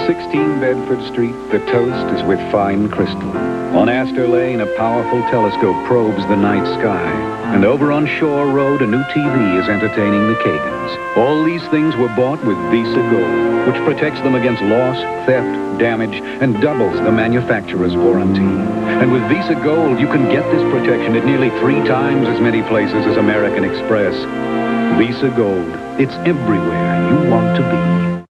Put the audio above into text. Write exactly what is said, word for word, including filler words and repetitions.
sixteen Bedford Street, the toast is with fine crystal. On Astor Lane, a powerful telescope probes the night sky. And over on Shore Road, a new T V is entertaining the Kagans. All these things were bought with Visa Gold, which protects them against loss, theft, damage, and doubles the manufacturer's warranty. And with Visa Gold, you can get this protection at nearly three times as many places as American Express. Visa Gold, it's everywhere you want to be.